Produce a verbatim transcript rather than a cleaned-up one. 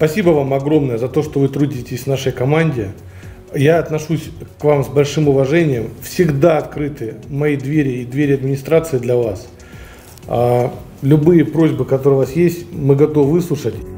Спасибо вам огромное за то, что вы трудитесь в нашей команде. Я отношусь к вам с большим уважением. Всегда открыты мои двери и двери администрации для вас. Любые просьбы, которые у вас есть, мы готовы выслушать.